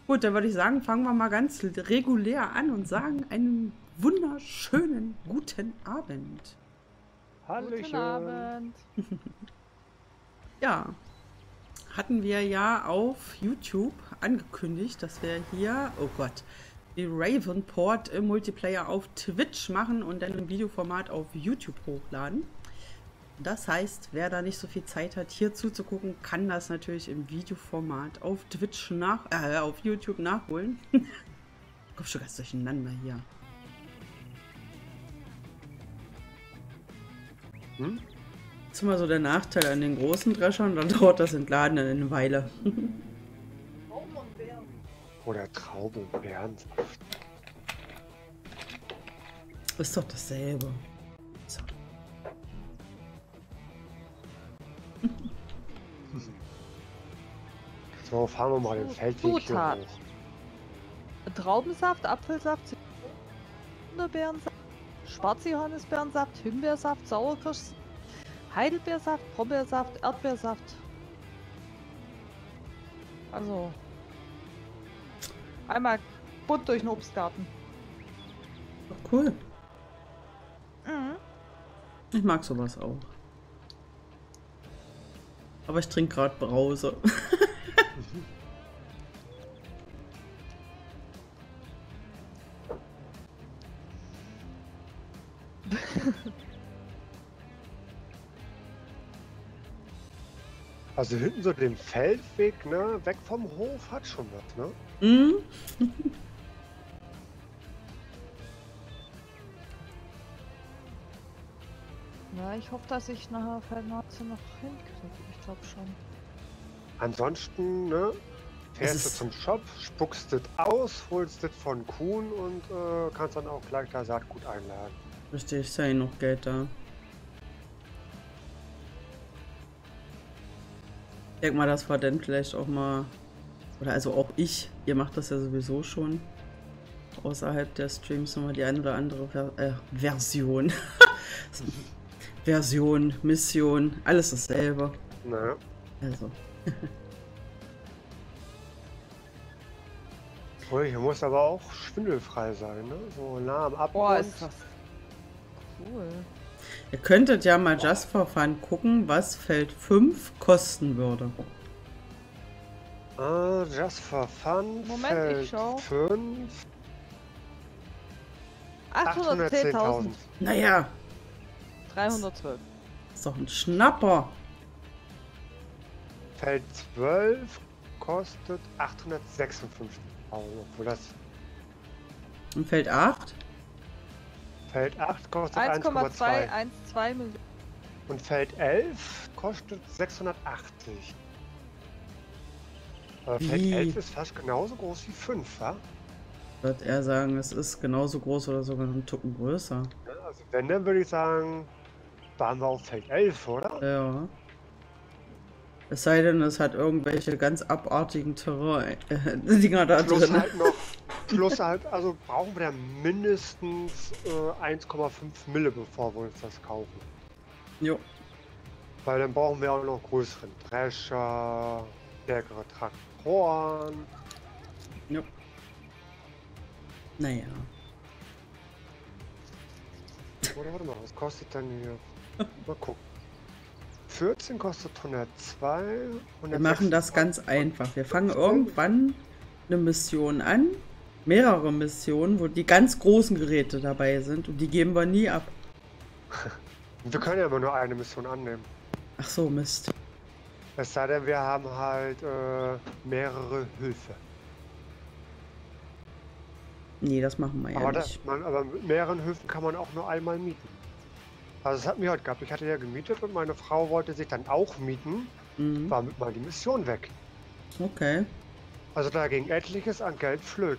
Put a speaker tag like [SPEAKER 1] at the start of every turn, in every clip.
[SPEAKER 1] Gut, dann würde ich sagen, fangen wir mal ganz regulär an und sagen einen wunderschönen guten Abend.
[SPEAKER 2] Guten
[SPEAKER 3] Hallöchen.
[SPEAKER 2] Abend.
[SPEAKER 1] Ja, hatten wir ja auf YouTube angekündigt, dass wir hier, oh Gott, die Ravenport im Multiplayer auf Twitch machen und dann im Videoformat auf YouTube hochladen. Das heißt, wer da nicht so viel Zeit hat, hier zuzugucken, kann das natürlich im Videoformat auf Twitch auf YouTube nachholen. Komm schon ganz durcheinander hier. Das ist immer so der Nachteil an den großen Dreschern, dann dauert das Entladen dann eine Weile.
[SPEAKER 3] Oder Traubenbeerensaft.
[SPEAKER 1] Ist doch dasselbe. So.
[SPEAKER 3] So, fahren wir mal den Feldweg hier
[SPEAKER 2] Zutat.
[SPEAKER 3] hoch.
[SPEAKER 2] Traubensaft, Apfelsaft, Beerensaft, schwarze Johannisbeerensaft, Himbeersaft, Sauerkirsch, Heidelbeersaft, Brombeersaft, Erdbeersaft. Also einmal bunt durch den Obstgarten.
[SPEAKER 1] Cool.
[SPEAKER 2] Mhm.
[SPEAKER 1] Ich mag sowas auch. Aber ich trinke gerade Brause.
[SPEAKER 3] Also hinten so den Feldweg, ne, weg vom Hof hat schon was, ne?
[SPEAKER 1] Mhm.
[SPEAKER 2] Ja, ich hoffe, dass ich nachher Fernatze noch hinkriege. Ich glaube schon.
[SPEAKER 3] Ansonsten, ne, fährst du
[SPEAKER 1] ist-
[SPEAKER 3] zum Shop, spuckst das aus, holst das von Kuhn und kannst dann auch gleich da Saatgut einladen.
[SPEAKER 1] Richtig, ist ja eh noch Geld da. Ich denke mal, dass wir dann vielleicht auch mal, oder also auch ich, ihr macht das ja sowieso schon, außerhalb der Streams nochmal die eine oder andere Version. Version, Mission, alles dasselbe.
[SPEAKER 3] Ne?
[SPEAKER 1] Also,
[SPEAKER 3] Oh, hier muss aber auch schwindelfrei sein, ne? So nah am
[SPEAKER 2] Boah,
[SPEAKER 3] Abgrund.
[SPEAKER 2] ist das cool.
[SPEAKER 1] ihr könntet ja mal Just for Fun gucken, was Feld 5 kosten würde.
[SPEAKER 3] Just for Fun.
[SPEAKER 2] Moment,
[SPEAKER 3] Feld
[SPEAKER 2] ich schau.
[SPEAKER 3] 5.
[SPEAKER 2] 810.000.
[SPEAKER 1] Naja,
[SPEAKER 2] 312.
[SPEAKER 1] ist doch ein Schnapper.
[SPEAKER 3] Feld 12 kostet 856 Euro. Obwohl das
[SPEAKER 1] Und Feld 8?
[SPEAKER 3] Feld 8 kostet 1,2.
[SPEAKER 2] 1,212 Millionen.
[SPEAKER 3] Und Feld 11 kostet 680. Aber Feld
[SPEAKER 1] Wie?
[SPEAKER 3] 11 ist fast genauso groß wie 5, wa?
[SPEAKER 1] Würde er sagen, es ist genauso groß oder sogar noch einen Tucken größer.
[SPEAKER 3] Ja, also wenn, dann würde ich sagen, waren wir auf Feld 11, oder?
[SPEAKER 1] Ja. Es sei denn, es hat irgendwelche ganz abartigen Terrain-Dinger da
[SPEAKER 3] Plus
[SPEAKER 1] drin.
[SPEAKER 3] halt noch, plus halt, also brauchen wir da mindestens 1,5 Mille, bevor wir uns das kaufen.
[SPEAKER 1] Jo.
[SPEAKER 3] Weil dann brauchen wir auch noch größeren Drescher, stärkere Traktoren.
[SPEAKER 1] Jo. Naja.
[SPEAKER 3] Oder warte mal, was kostet denn hier? Mal gucken. 14 kostet 102.
[SPEAKER 1] Wir machen das ganz einfach. Wir fangen irgendwann eine Mission an. Mehrere Missionen, wo die ganz großen Geräte dabei sind und die geben wir nie ab.
[SPEAKER 3] Wir können ja immer nur eine Mission annehmen.
[SPEAKER 1] Ach so, Mist.
[SPEAKER 3] Es sei denn, wir haben halt mehrere Höfe.
[SPEAKER 1] Nee, das machen wir ja
[SPEAKER 3] Aber,
[SPEAKER 1] nicht.
[SPEAKER 3] aber mit mehreren Höfen kann man auch nur einmal mieten. Also es hat mir heute gehabt, ich hatte ja gemietet und meine Frau wollte sich dann auch mieten,
[SPEAKER 1] Mhm.
[SPEAKER 3] war mit mal die Mission weg.
[SPEAKER 1] Okay.
[SPEAKER 3] Also da ging etliches an Geld flöten.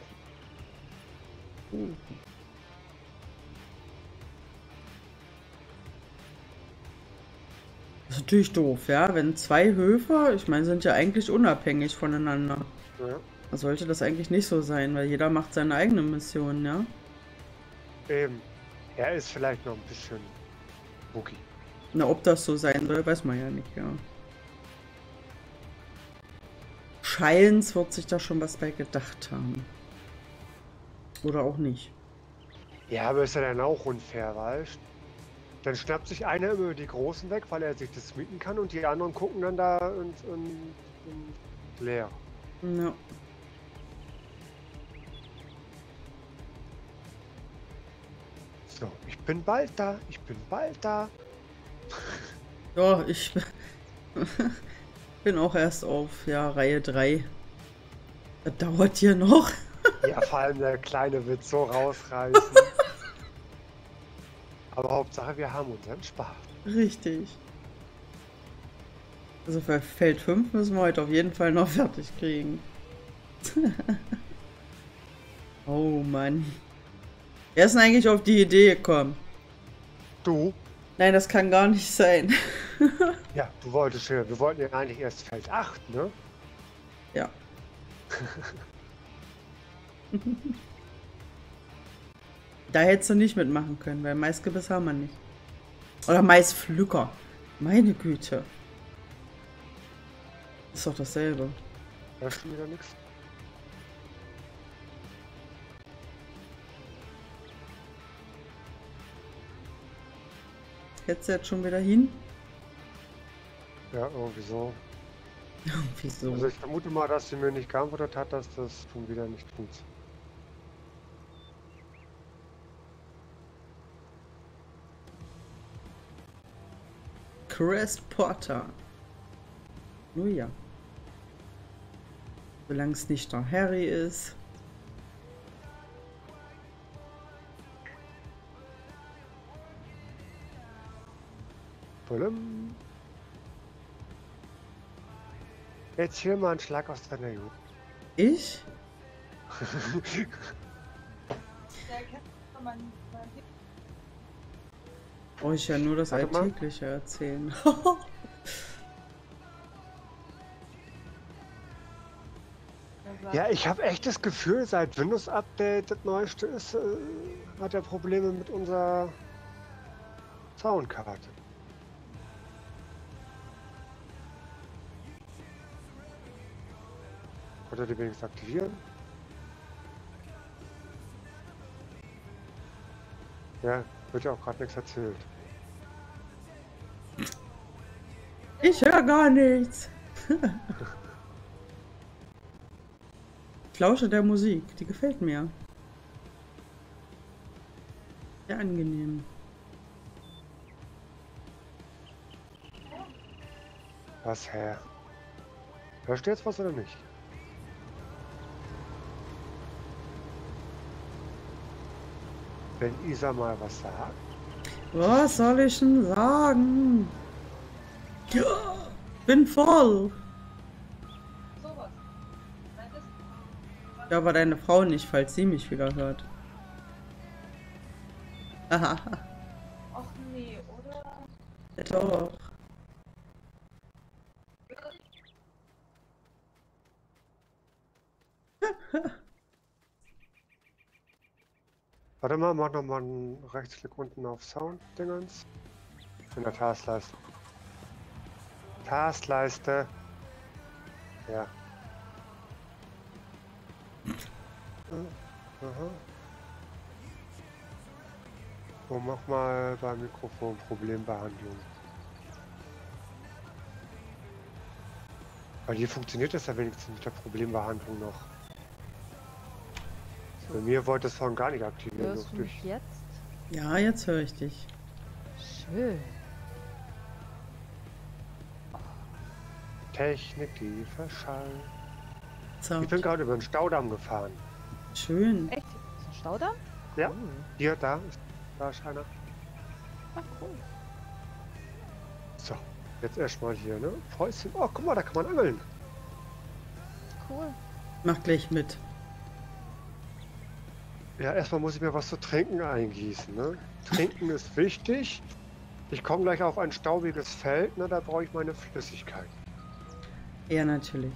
[SPEAKER 1] Das ist natürlich doof, ja. Wenn zwei Höfe, ich meine, sind ja eigentlich unabhängig voneinander.
[SPEAKER 3] Ja,
[SPEAKER 1] Da sollte das eigentlich nicht so sein, weil jeder macht seine eigene Mission, ja.
[SPEAKER 3] eben. Er ist vielleicht noch ein bisschen boogie.
[SPEAKER 1] Na, ob das so sein soll, weiß man ja nicht, ja. Scheins wird sich da schon was bei gedacht haben. Oder auch nicht.
[SPEAKER 3] Ja, aber ist ja dann auch unfair, weißt du? Dann schnappt sich einer immer die Großen weg, weil er sich das mieten kann und die anderen gucken dann da und leer.
[SPEAKER 1] Ja.
[SPEAKER 3] So, ich bin bald da, ich bin bald da.
[SPEAKER 1] Ja, ich bin auch erst auf Reihe 3. Das dauert hier noch.
[SPEAKER 3] Ja, vor allem der Kleine wird so rausreißen. Aber Hauptsache, wir haben unseren Spaß.
[SPEAKER 1] Richtig. Also für Feld 5 müssen wir heute auf jeden Fall noch fertig kriegen. Oh Mann. Wer ist denn eigentlich auf die Idee gekommen?
[SPEAKER 3] Du?
[SPEAKER 1] Nein, das kann gar nicht sein.
[SPEAKER 3] Ja, du wolltest ja, wir wollten ja eigentlich erst Feld 8, ne?
[SPEAKER 1] Ja. Da hättest du nicht mitmachen können, weil Maisgebiss haben wir nicht. Oder Maispflücker. Meine Güte. Ist doch dasselbe.
[SPEAKER 3] Da ist schon wieder nichts.
[SPEAKER 1] Hättest du jetzt schon wieder hin?
[SPEAKER 3] Ja, irgendwie so.
[SPEAKER 1] Wieso?
[SPEAKER 3] Also ich vermute mal, dass sie mir nicht geantwortet hat, dass das schon wieder nicht tut.
[SPEAKER 1] Chris Potter. Nur ja. Solange es nicht der Harry ist.
[SPEAKER 3] Bullim. Jetzt hier mal einen Schlag aus deiner Jugend.
[SPEAKER 1] Ich? Brauche ich ja nur das
[SPEAKER 3] Warte mal.
[SPEAKER 1] Alltägliche erzählen.
[SPEAKER 3] Ja, ich habe echt das Gefühl, seit Windows Update das neueste ist, hat er Probleme mit unserer Soundkarte. Oder die wenigstens aktivieren? Ja, wird ja auch gerade nichts erzählt.
[SPEAKER 1] Ich höre gar nichts. Ich lausche der Musik, die gefällt mir. Sehr angenehm.
[SPEAKER 3] Was, hä? Hörst du jetzt was oder nicht? Wenn Isa mal was sagt.
[SPEAKER 1] Was soll ich denn sagen? Bin voll. Ja, aber deine Frau nicht, falls sie mich wieder hört. Haha.
[SPEAKER 2] Ach nee, oder?
[SPEAKER 1] Doch.
[SPEAKER 3] Warte mal, mach nochmal einen Rechtsklick unten auf Sound-Dingens. In der Taskleiste. Taskleiste. Ja. Aha. Und mach mal beim Mikrofon Problembehandlung. Weil hier funktioniert das ja wenigstens mit der Problembehandlung noch. Bei mir wollte es vorhin gar nicht aktivieren.
[SPEAKER 2] Hörst du mich jetzt?
[SPEAKER 1] Ja, jetzt höre ich dich.
[SPEAKER 2] Schön.
[SPEAKER 3] Technik, die verschallen.
[SPEAKER 1] So.
[SPEAKER 3] Ich bin gerade über den Staudamm gefahren.
[SPEAKER 1] Schön.
[SPEAKER 2] Echt? Ist ein Staudamm?
[SPEAKER 3] Ja,
[SPEAKER 2] Cool.
[SPEAKER 3] hier, da ist einer.
[SPEAKER 2] Ach cool.
[SPEAKER 3] So, jetzt erstmal hier, ne? Fäustchen. Oh, guck mal, da kann man angeln.
[SPEAKER 2] Cool.
[SPEAKER 1] Mach gleich mit.
[SPEAKER 3] Ja, erstmal muss ich mir was zu trinken eingießen, ne? Trinken ist wichtig. Ich komme gleich auf ein staubiges Feld, ne? Da brauche ich meine Flüssigkeit.
[SPEAKER 1] Ja, natürlich.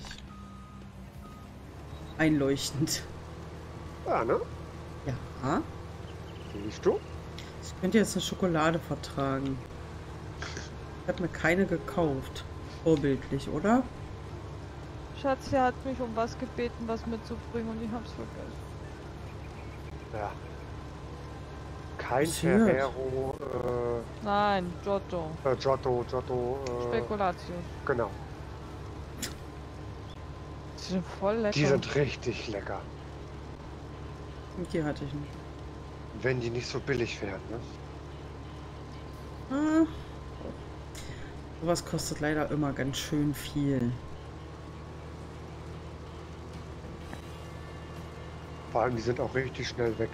[SPEAKER 1] Einleuchtend.
[SPEAKER 3] Ja, ne?
[SPEAKER 1] Ja.
[SPEAKER 3] Siehst du?
[SPEAKER 1] Ich könnte jetzt eine Schokolade vertragen. Ich habe mir keine gekauft. Vorbildlich, oder?
[SPEAKER 2] Schatzi hat mich um was gebeten, was mitzubringen und ich hab's vergessen.
[SPEAKER 3] Ja. Kein
[SPEAKER 1] Passiert.
[SPEAKER 3] Ferrero,
[SPEAKER 2] Nein, Giotto.
[SPEAKER 3] Giotto,
[SPEAKER 2] Spekulatius.
[SPEAKER 3] genau.
[SPEAKER 2] Die sind voll lecker.
[SPEAKER 3] Die sind richtig lecker.
[SPEAKER 1] Die hatte ich nicht.
[SPEAKER 3] Wenn die nicht so billig wären, ne?
[SPEAKER 1] Ah. Sowas kostet leider immer ganz schön viel.
[SPEAKER 3] Vor allem, die sind auch richtig schnell weg.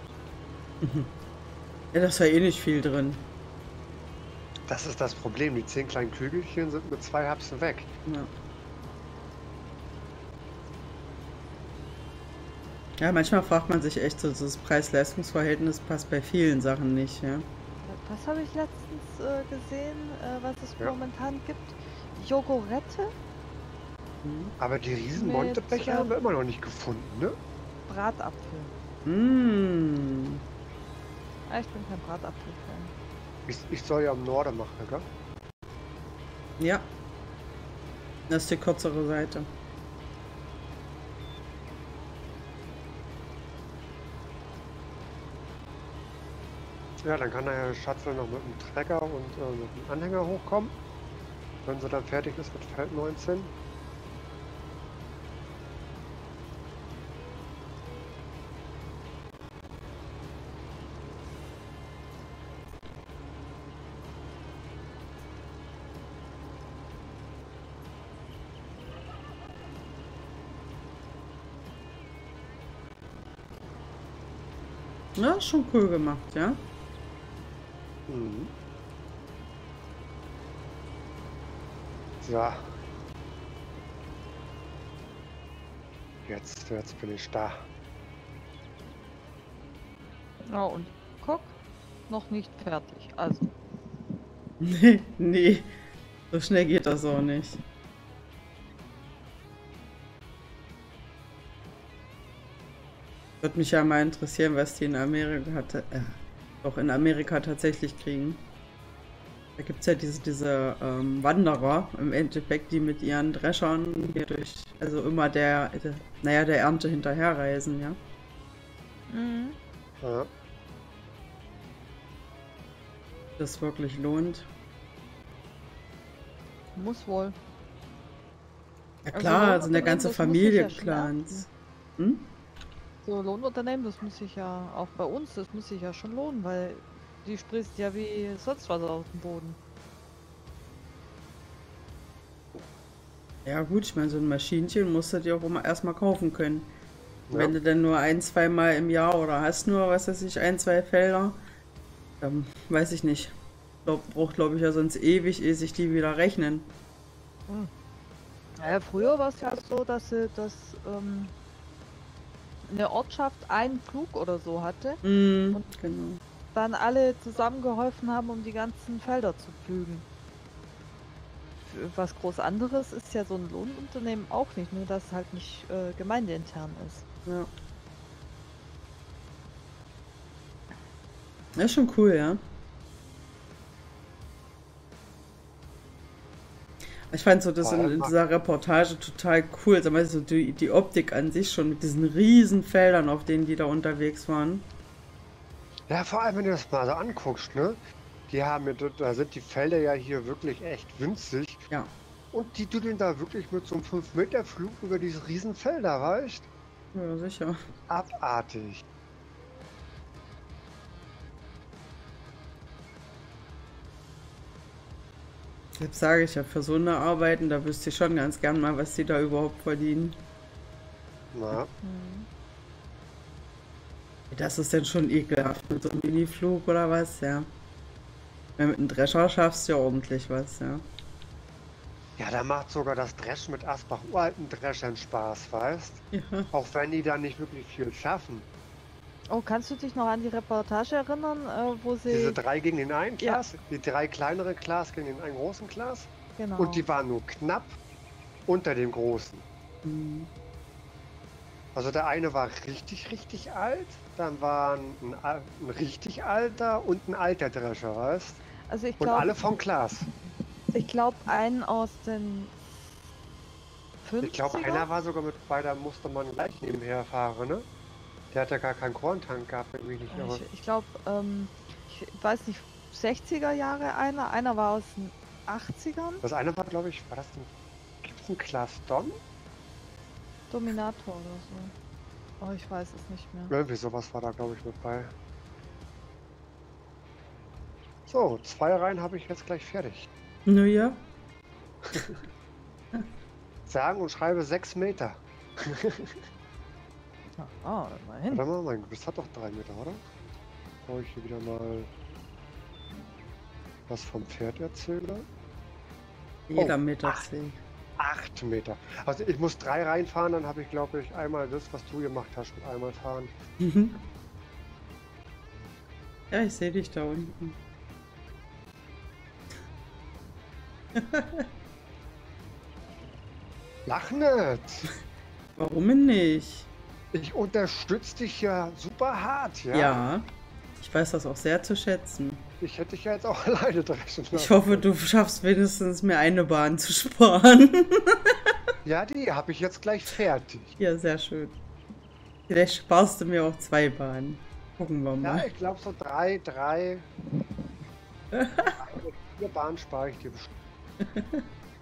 [SPEAKER 1] Ja, da ist ja eh nicht viel drin.
[SPEAKER 3] Das ist das Problem. Die 10 kleinen Kügelchen sind mit 2 Hapsen weg.
[SPEAKER 1] Ja. Ja, manchmal fragt man sich echt, so das Preis-Leistungs-Verhältnis passt bei vielen Sachen nicht, ja.
[SPEAKER 2] Was habe ich letztens gesehen, was es
[SPEAKER 3] Ja.
[SPEAKER 2] momentan gibt? Jogurette,
[SPEAKER 3] Aber die riesen
[SPEAKER 2] Mit,
[SPEAKER 3] Montebecher haben wir immer noch nicht gefunden, ne?
[SPEAKER 2] Bratapfel.
[SPEAKER 1] Mmh.
[SPEAKER 2] Ah, ich bin kein Bratapfel-Fan.
[SPEAKER 3] Ich soll ja am Norden machen, gell?
[SPEAKER 1] Ja. Das ist die kürzere Seite.
[SPEAKER 3] Ja, dann kann der Herr Schatzel noch mit dem Trecker und mit dem Anhänger hochkommen. Wenn sie dann fertig ist mit Feld 19.
[SPEAKER 1] Ja, ist schon cool gemacht, ja.
[SPEAKER 3] Mhm. So. Jetzt bin ich da.
[SPEAKER 2] Ja, und guck, noch nicht fertig. Also,
[SPEAKER 1] Nee, nee. So schnell geht das auch nicht. Würde mich ja mal interessieren, was die in Amerika auch in Amerika tatsächlich kriegen. Da gibt es ja diese Wanderer im Endeffekt, die mit ihren Dreschern hier durch, also immer der Ernte hinterherreisen, ja.
[SPEAKER 3] Ja.
[SPEAKER 1] Das wirklich lohnt.
[SPEAKER 2] muss wohl.
[SPEAKER 1] Ja
[SPEAKER 2] Also
[SPEAKER 1] klar, also eine
[SPEAKER 2] Lohnunternehmen,
[SPEAKER 1] ganze
[SPEAKER 2] das muss
[SPEAKER 1] Familie
[SPEAKER 2] sich ja
[SPEAKER 1] Clans. Hm?
[SPEAKER 2] So Lohnunternehmen, das muss sich ja auch bei uns, das muss sich ja schon lohnen, weil die sprießt ja wie sonst was aus dem Boden.
[SPEAKER 1] Ja gut, ich meine, so ein Maschinchen musst du dir auch immer erstmal kaufen können.
[SPEAKER 3] Ja.
[SPEAKER 1] Wenn du dann nur 1-2 Mal im Jahr oder hast nur, was weiß ich, 1-2 Felder, dann weiß ich nicht. Braucht, glaube ich, ja sonst ewig, ehe sich die wieder rechnen.
[SPEAKER 2] Naja, früher war es ja so, dass eine Ortschaft einen Pflug oder so hatte,
[SPEAKER 1] Mhm, genau.
[SPEAKER 2] dann alle zusammengeholfen haben, um die ganzen Felder zu pflügen. Was groß anderes ist ja so ein Lohnunternehmen auch nicht, nur dass es halt nicht gemeindeintern ist.
[SPEAKER 1] Ja. Das ist schon cool, ja. Ich fand so das in dieser Reportage total cool. Sag mal, so die Optik an sich schon mit diesen riesen Feldern, auf denen die da unterwegs waren.
[SPEAKER 3] Ja, vor allem, wenn du das mal so anguckst, ne? Die haben, da sind die Felder ja hier wirklich echt winzig.
[SPEAKER 1] Ja.
[SPEAKER 3] Und die düdeln da wirklich mit so einem 5-Meter-Flug über diese riesen Felder, weißt?
[SPEAKER 1] Ja, sicher.
[SPEAKER 3] Abartig.
[SPEAKER 1] Jetzt sage ich ja, für so eine Arbeiten, da wüsste ich schon ganz gern mal, was die da überhaupt verdienen.
[SPEAKER 3] Na,
[SPEAKER 1] Das ist denn schon ekelhaft mit so einem Miniflug oder was, ja. Wenn mit einem Drescher schaffst du ja ordentlich was, ja.
[SPEAKER 3] ja, da macht sogar das Dreschen mit Asbach uralten Dreschern Spaß, weißt?
[SPEAKER 1] Ja.
[SPEAKER 3] Auch wenn die da nicht wirklich viel schaffen.
[SPEAKER 2] Oh, kannst du dich noch an die Reportage erinnern, wo sie...
[SPEAKER 3] Diese 3 gegen den einen
[SPEAKER 2] Ja.
[SPEAKER 3] Glas, die 3 kleinere Glas gegen den einen großen Glas.
[SPEAKER 2] Genau.
[SPEAKER 3] Und die waren nur knapp unter dem großen.
[SPEAKER 1] Mhm.
[SPEAKER 3] Also der eine war richtig, richtig alt, dann war ein richtig alter und ein alter Drescher, weißt?
[SPEAKER 2] Also ich
[SPEAKER 3] Und alle
[SPEAKER 2] glaube,
[SPEAKER 3] von Glas.
[SPEAKER 2] einen aus den
[SPEAKER 3] Ich glaube,
[SPEAKER 2] 50er?
[SPEAKER 3] einer war sogar mit bei, da musste man gleich nebenher fahren, ne? Der hat ja gar keinen Korntank gehabt, wenn mich nicht irre.
[SPEAKER 2] Ich glaube, ich weiß nicht, 60er Jahre einer war aus den 80ern.
[SPEAKER 3] Das eine war, glaube ich, war das ein, gibt's einen Class Don?
[SPEAKER 2] Dominator oder so. Oh, ich weiß es nicht mehr.
[SPEAKER 3] Irgendwie sowas war da, glaube ich, mit bei. So, 2 Reihen habe ich jetzt gleich fertig.
[SPEAKER 1] Naja.
[SPEAKER 3] Sagen und schreibe 6 Meter.
[SPEAKER 2] Immerhin.
[SPEAKER 3] Warte mal, mein Gerüst hat doch 3 Meter, oder? Brauche ich hier wieder mal was vom Pferd erzähle.
[SPEAKER 1] Jeder
[SPEAKER 3] Oh,
[SPEAKER 1] Meter
[SPEAKER 3] ach.
[SPEAKER 1] 10.
[SPEAKER 3] 8 Meter. Also ich muss 3 reinfahren, dann habe ich, glaube ich, einmal das, was du gemacht hast, mit einmal fahren.
[SPEAKER 1] Mhm. Ja, ich sehe dich da unten.
[SPEAKER 3] Lach nicht!
[SPEAKER 1] Warum denn nicht?
[SPEAKER 3] Ich unterstütze dich ja super hart, ja?
[SPEAKER 1] Ja, ich weiß das auch sehr zu schätzen.
[SPEAKER 3] Ich hätte dich ja jetzt auch alleine dreschen lassen.
[SPEAKER 1] Ich hoffe, du schaffst wenigstens mir eine Bahn zu sparen.
[SPEAKER 3] Ja, die habe ich jetzt gleich fertig.
[SPEAKER 1] Ja, sehr schön. Vielleicht sparst du mir auch 2 Bahnen. Gucken wir
[SPEAKER 3] Ja,
[SPEAKER 1] mal.
[SPEAKER 3] ich glaube so 3, 4 Bahnen spare ich dir bestimmt.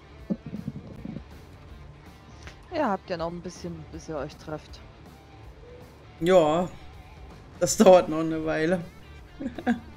[SPEAKER 2] Ja, habt ja noch ein bisschen, bis ihr euch trefft.
[SPEAKER 1] Ja, das dauert noch eine Weile.